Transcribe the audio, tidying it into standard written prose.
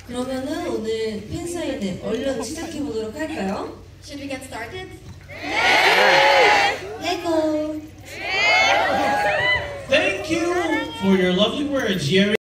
그러면은 오늘 팬사인회 얼른 시작해 보도록 할까요? Should we get started? 레고. Thank you for your lovely words, Jerry.